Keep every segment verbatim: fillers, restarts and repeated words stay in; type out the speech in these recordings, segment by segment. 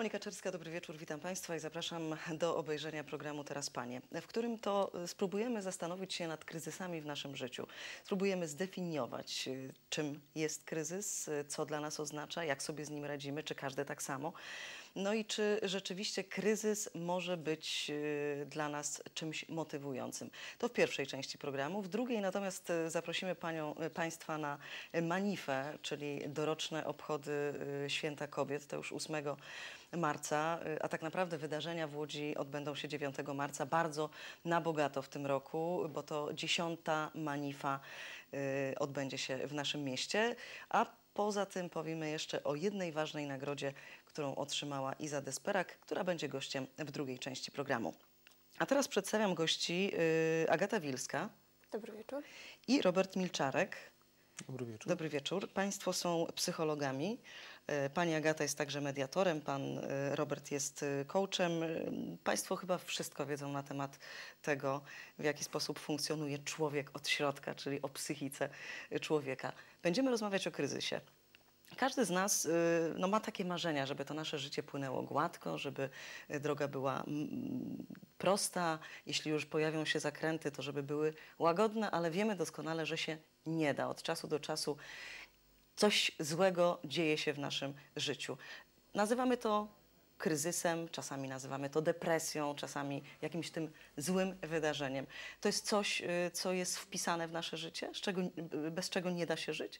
Monika Czerska, dobry wieczór, witam Państwa i zapraszam do obejrzenia programu Teraz Panie, w którym to spróbujemy zastanowić się nad kryzysami w naszym życiu. Spróbujemy zdefiniować, czym jest kryzys, co dla nas oznacza, jak sobie z nim radzimy, czy każdy tak samo. No i czy rzeczywiście kryzys może być dla nas czymś motywującym. To w pierwszej części programu. W drugiej natomiast zaprosimy panią, Państwa na Manifę, czyli doroczne obchody Święta Kobiet. To już ósmego marca, a tak naprawdę wydarzenia w Łodzi odbędą się dziewiątego marca. Bardzo na bogato w tym roku, bo to dziesiąta Manifa odbędzie się w naszym mieście. A poza tym powiemy jeszcze o jednej ważnej nagrodzie, którą otrzymała Iza Desperak, która będzie gościem w drugiej części programu. A teraz przedstawiam gości y, Agata Wilska. Dobry wieczór. I Robert Milczarek. Dobry wieczór. Dobry wieczór. Państwo są psychologami. Pani Agata jest także mediatorem, pan Robert jest coachem. Państwo chyba wszystko wiedzą na temat tego, w jaki sposób funkcjonuje człowiek od środka, czyli o psychice człowieka. Będziemy rozmawiać o kryzysie. Każdy z nas no, ma takie marzenia, żeby to nasze życie płynęło gładko, żeby droga była prosta. Jeśli już pojawią się zakręty, to żeby były łagodne, ale wiemy doskonale, że się nie da. Od czasu do czasu coś złego dzieje się w naszym życiu. Nazywamy to kryzysem, czasami nazywamy to depresją, czasami jakimś tym złym wydarzeniem. To jest coś, co jest wpisane w nasze życie, z czego, bez czego nie da się żyć?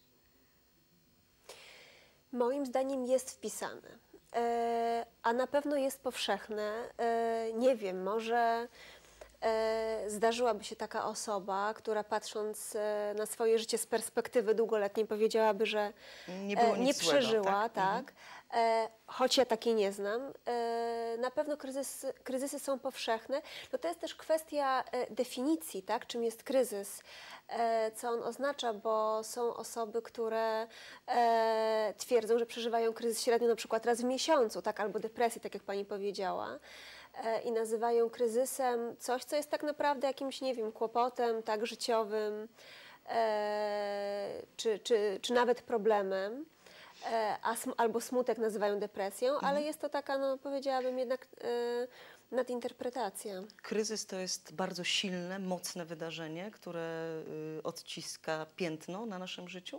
Moim zdaniem jest wpisane, e, a na pewno jest powszechne. E, nie wiem, może e, zdarzyłaby się taka osoba, która patrząc e, na swoje życie z perspektywy długoletniej powiedziałaby, że nie, było e, nic nie złego, przeżyła, tak? tak. Mhm. E, choć ja takiej nie znam. E, na pewno kryzys, kryzysy są powszechne. No to jest też kwestia e, definicji, tak? Czym jest kryzys. Co on oznacza, bo są osoby, które e, twierdzą, że przeżywają kryzys średnio na przykład raz w miesiącu, tak, albo depresję, tak jak pani powiedziała, e, i nazywają kryzysem coś, co jest tak naprawdę jakimś, nie wiem, kłopotem, tak, życiowym, e, czy, czy, czy nawet problemem. E, a sm albo smutek nazywają depresją, mhm. ale jest to taka, no powiedziałabym jednak e, nadinterpretacja. Kryzys to jest bardzo silne, mocne wydarzenie, które y, odciska piętno na naszym życiu?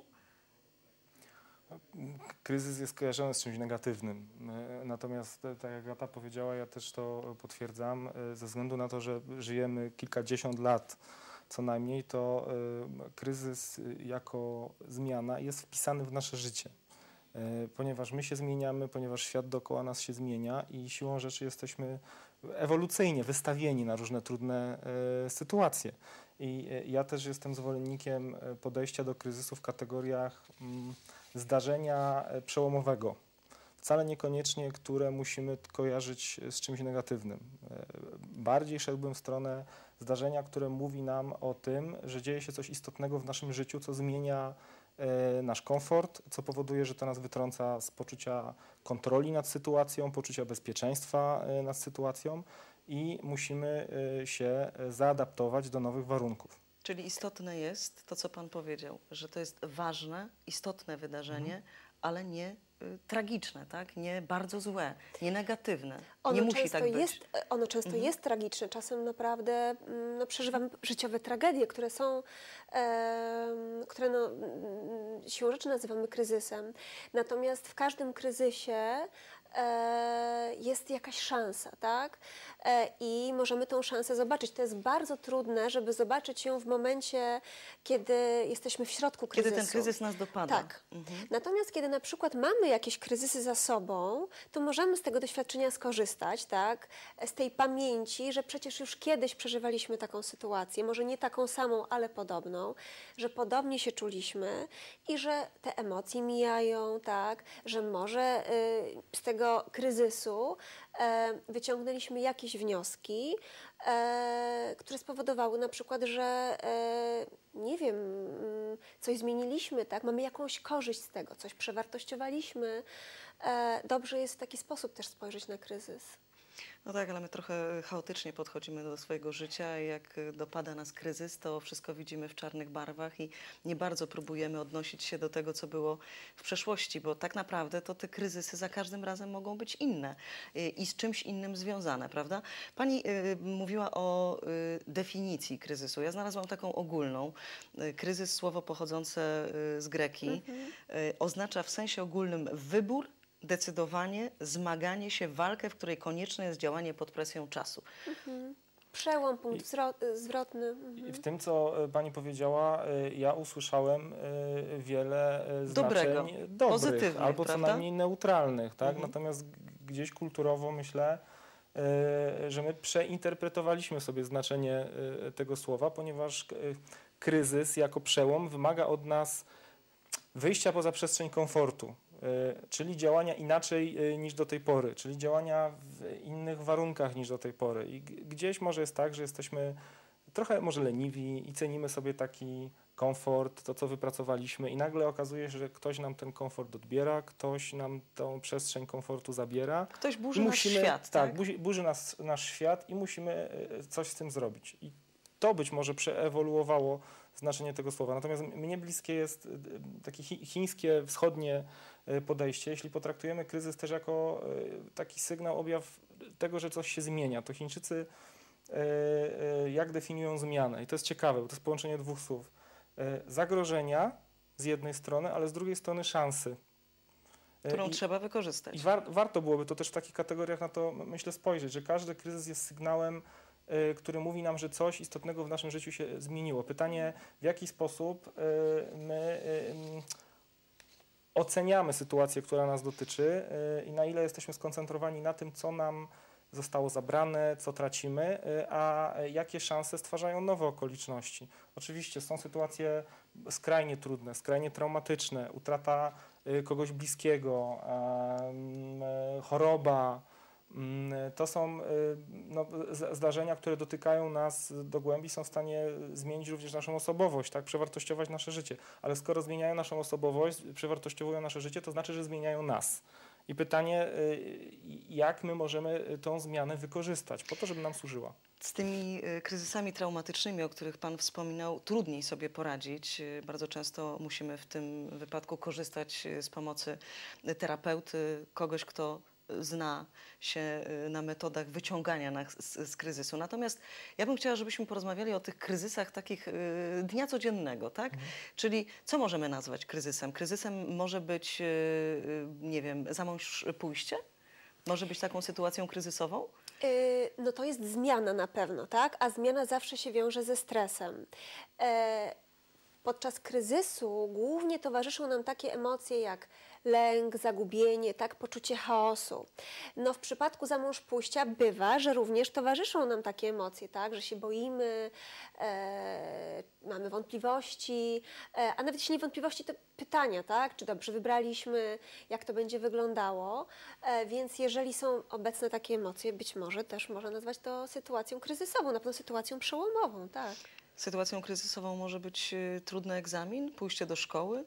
Kryzys jest kojarzony z czymś negatywnym. Natomiast, tak jak Agata powiedziała, ja też to potwierdzam, ze względu na to, że żyjemy kilkadziesiąt lat co najmniej, to y, kryzys jako zmiana jest wpisany w nasze życie. Ponieważ my się zmieniamy, ponieważ świat dookoła nas się zmienia i siłą rzeczy jesteśmy ewolucyjnie wystawieni na różne trudne e, sytuacje. I e, ja też jestem zwolennikiem podejścia do kryzysu w kategoriach m, zdarzenia przełomowego. Wcale niekoniecznie, które musimy kojarzyć z czymś negatywnym. E, bardziej szedłbym w stronę zdarzenia, które mówi nam o tym, że dzieje się coś istotnego w naszym życiu, co zmienia nasz komfort, co powoduje, że to nas wytrąca z poczucia kontroli nad sytuacją, poczucia bezpieczeństwa nad sytuacją i musimy się zaadaptować do nowych warunków. Czyli istotne jest to, co pan powiedział, że to jest ważne, istotne wydarzenie, mhm. ale nie y, tragiczne, tak? Nie bardzo złe, nie negatywne. Ono nie musi często tak być. Jest, ono często mhm. jest tragiczne. Czasem naprawdę no, przeżywamy życiowe tragedie, które są, e, które no, siłą rzeczy nazywamy kryzysem. Natomiast w każdym kryzysie e, jest jakaś szansa, tak? E, I możemy tą szansę zobaczyć. To jest bardzo trudne, żeby zobaczyć ją w momencie, kiedy jesteśmy w środku kryzysu. Kiedy ten kryzys nas dopada. Tak. Mhm. Natomiast kiedy na przykład mamy jakieś kryzysy za sobą, to możemy z tego doświadczenia skorzystać, tak? Z tej pamięci, że przecież już kiedyś przeżywaliśmy taką sytuację, może nie taką samą, ale podobną, że podobnie się czuliśmy i że te emocje mijają, tak? Że może y, z tego kryzysu y, wyciągnęliśmy jakieś wnioski, y, które spowodowały na przykład, że y, nie wiem, y, coś zmieniliśmy, tak? Mamy jakąś korzyść z tego, coś przewartościowaliśmy. Y, dobrze jest w taki sposób też spojrzeć na kryzys. No tak, ale my trochę chaotycznie podchodzimy do swojego życia i jak dopada nas kryzys, to wszystko widzimy w czarnych barwach i nie bardzo próbujemy odnosić się do tego, co było w przeszłości, bo tak naprawdę to te kryzysy za każdym razem mogą być inne i, i z czymś innym związane, prawda? Pani y, mówiła o y, definicji kryzysu. Ja znalazłam taką ogólną. Y, kryzys, słowo pochodzące y, z greki, Mhm. y, oznacza w sensie ogólnym wybór, decydowanie, zmaganie się, walkę, w której konieczne jest działanie pod presją czasu. Mhm. Przełom, punkt I- wzro- zwrotny. Mhm. I w tym, co e, pani powiedziała, e, ja usłyszałem e, wiele e, Dobrego, znaczeń dobrych, pozytywnych, albo co prawda? najmniej neutralnych, tak? Mhm. Natomiast g- gdzieś kulturowo myślę, e, że my przeinterpretowaliśmy sobie znaczenie e, tego słowa, ponieważ e, kryzys jako przełom wymaga od nas wyjścia poza przestrzeń komfortu, y, czyli działania inaczej y, niż do tej pory, czyli działania w innych warunkach niż do tej pory. I g- gdzieś może jest tak, że jesteśmy trochę może leniwi i cenimy sobie taki komfort, to co wypracowaliśmy i nagle okazuje się, że ktoś nam ten komfort odbiera, ktoś nam tą przestrzeń komfortu zabiera. Ktoś burzy I nasz świat, tak? tak, burzy, burzy nas, nasz świat i musimy y, coś z tym zrobić. I to być może przeewoluowało znaczenie tego słowa. Natomiast m- mnie bliskie jest y, y, takie chi- chińskie, wschodnie y, podejście. Jeśli potraktujemy kryzys też jako y, taki sygnał, objaw tego, że coś się zmienia, to Chińczycy y, y, jak definiują zmianę? I to jest ciekawe, bo to jest połączenie dwóch słów. Y, Zagrożenia z jednej strony, ale z drugiej strony szansy. Y, Którą i- trzeba wykorzystać. i war, warto byłoby to też w takich kategoriach na to, m- myślę, spojrzeć, że każdy kryzys jest sygnałem, y, który mówi nam, że coś istotnego w naszym życiu się zmieniło. Pytanie, w jaki sposób y, my y, mm, oceniamy sytuację, która nas dotyczy y, i na ile jesteśmy skoncentrowani na tym, co nam zostało zabrane, co tracimy, y, a jakie szanse stwarzają nowe okoliczności. Oczywiście są sytuacje skrajnie trudne, skrajnie traumatyczne, utrata y, kogoś bliskiego, em, e, choroba. Mm, To są y, no, z- zdarzenia, które dotykają nas do głębi, są w stanie zmienić również naszą osobowość, tak, przewartościować nasze życie. Ale skoro zmieniają naszą osobowość, przewartościowują nasze życie, to znaczy, że zmieniają nas. I pytanie, y, jak my możemy tą zmianę wykorzystać po to, żeby nam służyła. Z tymi y, kryzysami traumatycznymi, o których Pan wspominał, trudniej sobie poradzić. Y, Bardzo często musimy w tym wypadku korzystać y, z pomocy y, terapeuty, kogoś, kto zna się y, na metodach wyciągania nas z, z kryzysu. Natomiast ja bym chciała, żebyśmy porozmawiali o tych kryzysach takich y, dnia codziennego, tak? Czyli co możemy nazwać kryzysem? Kryzysem może być, y, y, nie wiem, za mąż pójście? Może być taką sytuacją kryzysową? Y, No to jest zmiana na pewno, tak? A zmiana zawsze się wiąże ze stresem. E, Podczas kryzysu głównie towarzyszą nam takie emocje jak lęk, zagubienie, tak, poczucie chaosu. No w przypadku za mąż pójścia bywa, że również towarzyszą nam takie emocje, tak, że się boimy, e, mamy wątpliwości, e, a nawet jeśli nie wątpliwości, to pytania, tak, czy dobrze wybraliśmy, jak to będzie wyglądało. E, więc jeżeli są obecne takie emocje, być może też można nazwać to sytuacją kryzysową, na pewno sytuacją przełomową, tak. Sytuacją kryzysową może być y, trudny egzamin, pójście do szkoły.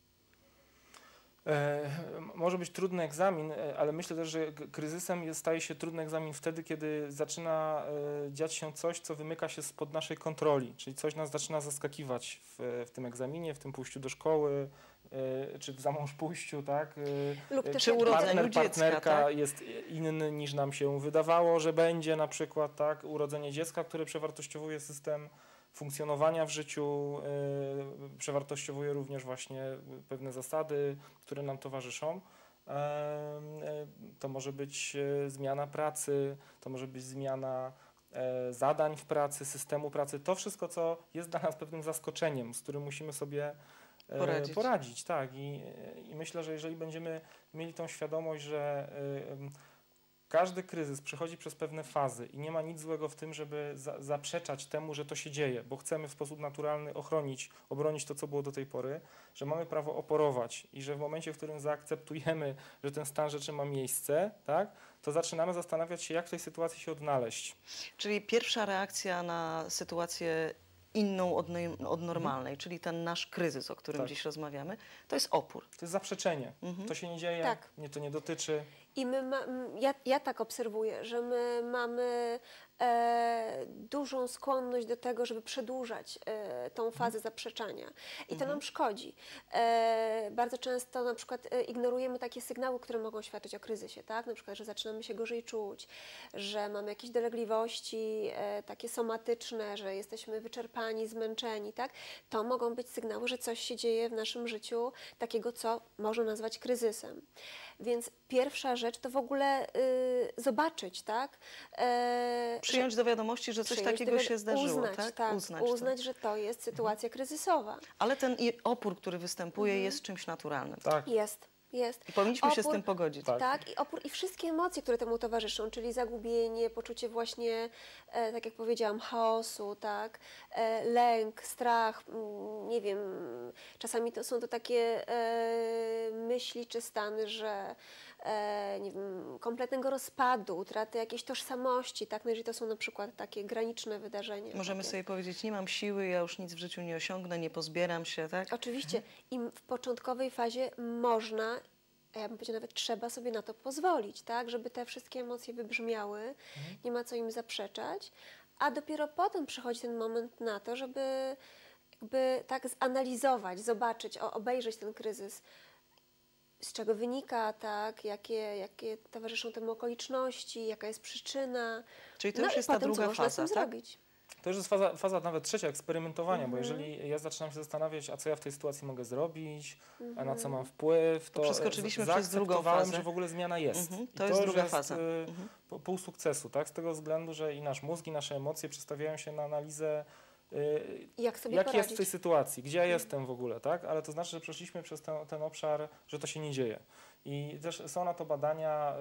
E, Może być trudny egzamin, e, ale myślę też, że k- kryzysem jest, staje się trudny egzamin wtedy, kiedy zaczyna e, dziać się coś, co wymyka się spod naszej kontroli, czyli coś nas zaczyna zaskakiwać w, w tym egzaminie, w tym pójściu do szkoły, e, czy w zamąż pójściu, tak? E, Lub e, też Czy jak urodzeniu partner, dziecka, partnerka tak? jest inny niż nam się wydawało, że będzie na przykład, tak? Urodzenie dziecka, które przewartościowuje system funkcjonowania w życiu, y, przewartościowuje również właśnie pewne zasady, które nam towarzyszą. Em, e, To może być e, zmiana pracy, to może być zmiana e, zadań w pracy, systemu pracy. To wszystko, co jest dla nas pewnym zaskoczeniem, z którym musimy sobie e, Poradzić. poradzić. Tak. I, I myślę, że jeżeli będziemy mieli tą świadomość, że e, em, każdy kryzys przechodzi przez pewne fazy i nie ma nic złego w tym, żeby za, zaprzeczać temu, że to się dzieje, bo chcemy w sposób naturalny ochronić, obronić to, co było do tej pory, że mamy prawo oporować i że w momencie, w którym zaakceptujemy, że ten stan rzeczy ma miejsce, tak, to zaczynamy zastanawiać się, jak w tej sytuacji się odnaleźć. Czyli pierwsza reakcja na sytuację inną od, noj- od normalnej, czyli ten nasz kryzys, o którym Tak. dziś rozmawiamy, to jest opór. To jest zaprzeczenie. Mhm. To się nie dzieje, Tak. mnie to nie dotyczy. I my ma, m, ja, ja tak obserwuję, że my mamy e, dużą skłonność do tego, żeby przedłużać e, tą fazę zaprzeczania. I to nam szkodzi. E, bardzo często na przykład e, ignorujemy takie sygnały, które mogą świadczyć o kryzysie, tak? Na przykład, że zaczynamy się gorzej czuć, że mamy jakieś dolegliwości e, takie somatyczne, że jesteśmy wyczerpani, zmęczeni, tak? To mogą być sygnały, że coś się dzieje w naszym życiu takiego, co można nazwać kryzysem. Więc pierwsza rzecz to w ogóle y, zobaczyć, tak? E, Przyjąć do wiadomości, że coś przyjąć takiego do wiad- się zdarzyło, uznać, tak? tak? Uznać, Uznać, to. że to jest sytuacja kryzysowa. Ale ten i- opór, który występuje, jest czymś naturalnym. Tak, Jest, jest. I powinniśmy się z Opór- tym pogodzić. Tak. Tak, i opór i wszystkie emocje, które temu towarzyszą, czyli zagubienie, poczucie właśnie, e, tak jak powiedziałam, chaosu, tak, e, lęk, strach, mm, nie wiem, czasami to są to takie e, myśli czy stany, że e, nie wiem, kompletnego rozpadu, utraty jakiejś tożsamości, tak, no jeżeli to są na przykład takie graniczne wydarzenia. Możemy takie. sobie powiedzieć, nie mam siły, ja już nic w życiu nie osiągnę, nie pozbieram się, tak? Oczywiście. I w początkowej fazie można, a ja bym powiedziała nawet trzeba sobie na to pozwolić, tak, żeby te wszystkie emocje wybrzmiały, nie ma co im zaprzeczać, a dopiero potem przychodzi ten moment na to, żeby jakby tak zanalizować, zobaczyć, o, obejrzeć ten kryzys, z czego wynika, tak, jakie, jakie towarzyszą temu okoliczności, jaka jest przyczyna. Czyli to no już i jest ta potem, co druga można z faza, tym tak? zrobić. to już jest faza, faza nawet trzecia, eksperymentowania, bo jeżeli ja zaczynam się zastanawiać, a co ja w tej sytuacji mogę zrobić, a na co mam wpływ, to, To przeskoczyliśmy z- przez drugą zaakceptowałem, fazę. że w ogóle zmiana jest. Mhm, I to jest już druga faza. y, Mhm. po- pół sukcesu, tak? Z tego względu, że i nasz mózg, i nasze emocje przestawiają się na analizę, y, I jak sobie jak poradzić. jest w tej sytuacji, gdzie ja jestem w ogóle, tak? Ale to znaczy, że przeszliśmy przez ten, ten obszar, że to się nie dzieje. I też są na to badania,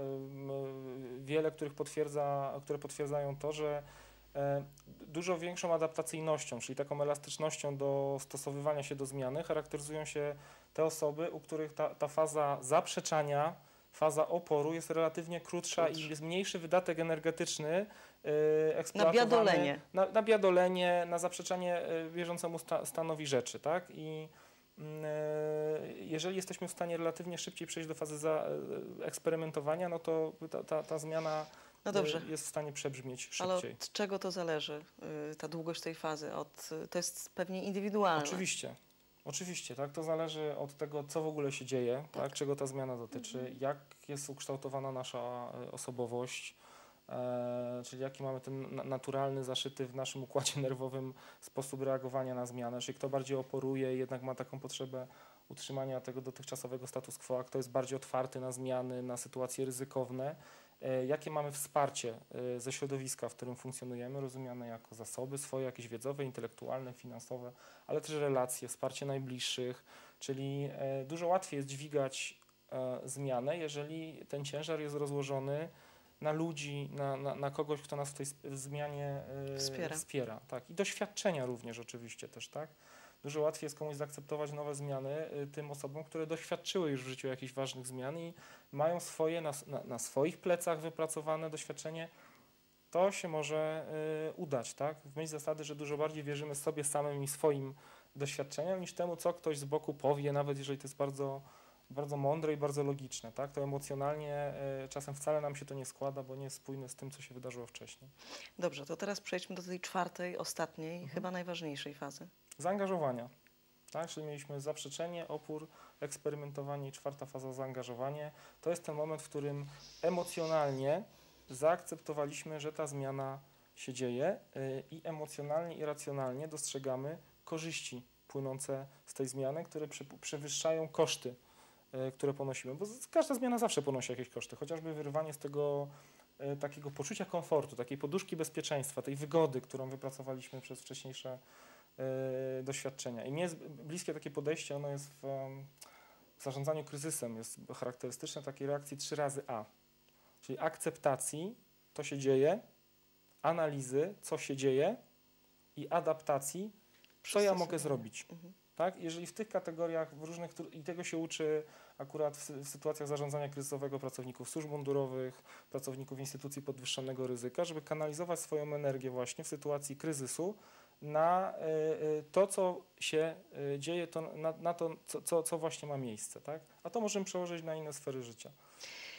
ym, wiele których potwierdza, które potwierdzają to, że e, dużo większą adaptacyjnością, czyli taką elastycznością do stosowywania się do zmiany charakteryzują się te osoby, u których ta, ta faza zaprzeczania, faza oporu jest relatywnie krótsza Krótsza. i jest mniejszy wydatek energetyczny e, eksploatowany biadolenie. na, na biadolenie, na zaprzeczanie e, bieżącemu sta, stanowi rzeczy, tak? I mm, e, jeżeli jesteśmy w stanie relatywnie szybciej przejść do fazy za, e, eksperymentowania, no to ta, ta, ta zmiana No dobrze. e, jest w stanie przebrzmieć Ale szybciej. od czego to zależy, y, ta długość tej fazy? Od, y, to jest pewnie indywidualne. Oczywiście. Oczywiście, tak. To zależy od tego, co w ogóle się dzieje, tak. czego ta zmiana dotyczy, jak jest ukształtowana nasza e, osobowość, e, czyli jaki mamy ten na- naturalny, zaszyty w naszym układzie nerwowym sposób reagowania na zmianę, czyli kto bardziej oporuje i jednak ma taką potrzebę utrzymania tego dotychczasowego status quo, a kto jest bardziej otwarty na zmiany, na sytuacje ryzykowne. E, Jakie mamy wsparcie e, ze środowiska, w którym funkcjonujemy, rozumiane jako zasoby swoje, jakieś wiedzowe, intelektualne, finansowe, ale też relacje, wsparcie najbliższych, czyli e, dużo łatwiej jest dźwigać e, zmianę, jeżeli ten ciężar jest rozłożony na ludzi, na, na, na kogoś, kto nas w tej sp- w zmianie e, Wspiera. wspiera, tak. I doświadczenia również oczywiście też, tak. Dużo łatwiej jest komuś zaakceptować nowe zmiany y, tym osobom, które doświadczyły już w życiu jakichś ważnych zmian i mają swoje, na, s- na, na swoich plecach wypracowane doświadczenie. To się może y, udać, tak? W myśl zasady, że dużo bardziej wierzymy sobie samym i swoim doświadczeniom niż temu, co ktoś z boku powie, nawet jeżeli to jest bardzo, bardzo mądre i bardzo logiczne, tak? To emocjonalnie y, czasem wcale nam się to nie składa, bo nie jest spójne z tym, co się wydarzyło wcześniej. Dobrze, to teraz przejdźmy do tej czwartej, ostatniej, chyba najważniejszej fazy. Zaangażowania. Tak? Czyli mieliśmy zaprzeczenie, opór, eksperymentowanie i czwarta faza zaangażowanie. To jest ten moment, w którym emocjonalnie zaakceptowaliśmy, że ta zmiana się dzieje yy, i emocjonalnie i racjonalnie dostrzegamy korzyści płynące z tej zmiany, które prze, przewyższają koszty, yy, które ponosimy. Bo z- każda zmiana zawsze ponosi jakieś koszty, chociażby wyrwanie z tego yy, takiego poczucia komfortu, takiej poduszki bezpieczeństwa, tej wygody, którą wypracowaliśmy przez wcześniejsze y, doświadczenia. I mnie jest bliskie takie podejście, ono jest w, em, w zarządzaniu kryzysem, jest charakterystyczne takiej reakcji trzy razy A. Czyli akceptacji, to się dzieje, analizy, co się dzieje i adaptacji, co ja mogę Przystosowanie. zrobić. Mhm. Tak? Jeżeli w tych kategoriach, w różnych, tru- i tego się uczy akurat w, sy- w sytuacjach zarządzania kryzysowego pracowników służb mundurowych, pracowników instytucji podwyższonego ryzyka, żeby kanalizować swoją energię właśnie w sytuacji kryzysu na y, y, to, co się y, dzieje, to, na, na to, co, co, co właśnie ma miejsce. Tak? A to możemy przełożyć na inne sfery życia.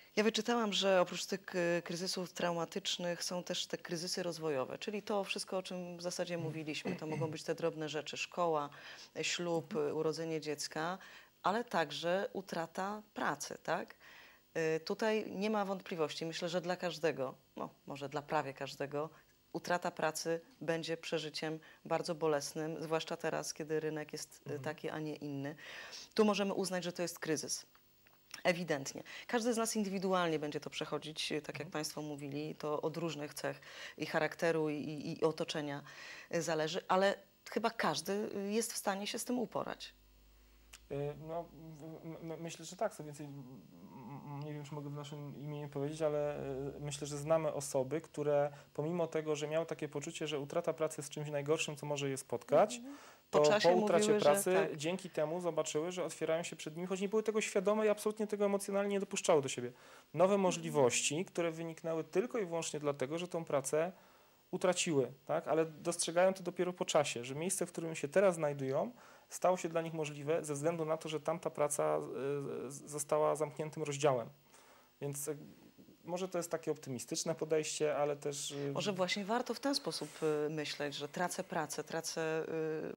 Ja wyczytałam, że oprócz tych k- kryzysów traumatycznych są też te kryzysy rozwojowe, czyli to wszystko, o czym w zasadzie mówiliśmy. To mogą być te drobne rzeczy, szkoła, ślub, urodzenie dziecka, ale także utrata pracy, tak? Y, Tutaj nie ma wątpliwości. Myślę, że dla każdego, no może dla prawie każdego, utrata pracy będzie przeżyciem bardzo bolesnym, zwłaszcza teraz, kiedy rynek jest y, taki, a nie inny. Tu możemy uznać, że to jest kryzys. Ewidentnie. Każdy z nas indywidualnie będzie to przechodzić, tak jak Państwo mówili, to od różnych cech i charakteru, i, i, i otoczenia y, zależy, ale chyba każdy y, jest w stanie się z tym uporać. Y, No, w- m- myślę, że tak. Co więcej, m- m- nie wiem, czy mogę w naszym imieniu powiedzieć, ale y, myślę, że znamy osoby, które pomimo tego, że miały takie poczucie, że utrata pracy jest czymś najgorszym, co może je spotkać, Po to czasie po utracie mówiły, że pracy tak. dzięki temu zobaczyły, że otwierają się przed nimi, choć nie były tego świadome i absolutnie tego emocjonalnie nie dopuszczały do siebie. Nowe możliwości, które wyniknęły tylko i wyłącznie dlatego, że tą pracę utraciły, tak? Ale dostrzegają to dopiero po czasie, że miejsce, w którym się teraz znajdują, stało się dla nich możliwe ze względu na to, że tamta praca y, z- została zamkniętym rozdziałem. Więc y, może to jest takie optymistyczne podejście, ale też y, Może właśnie warto w ten sposób y, myśleć, że tracę pracę, tracę